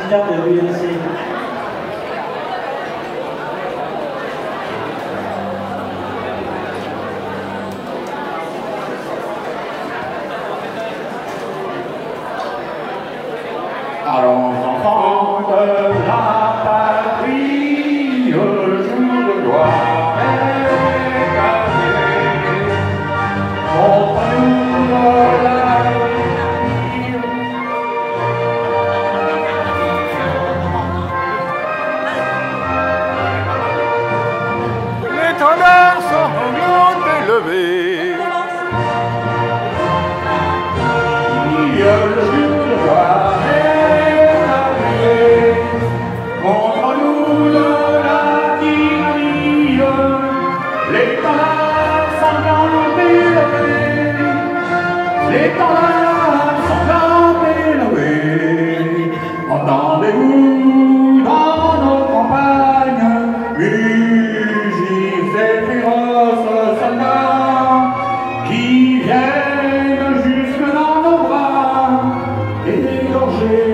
militaire de l'UNC. Allons enfants de la patrie, le jour de gloire est arrivé. Contre nous de l'avenir. L'étendard sanglant élevé. Le jour de gloire est arrivé. Contre nous de la tyrannie, l'étendard sanglant élevé. L'étendard sanglant élevé. Entendez-vous dans nos campagnes, mugissent ces féroces soldats qui viennent jusque dans nos bras, égorgés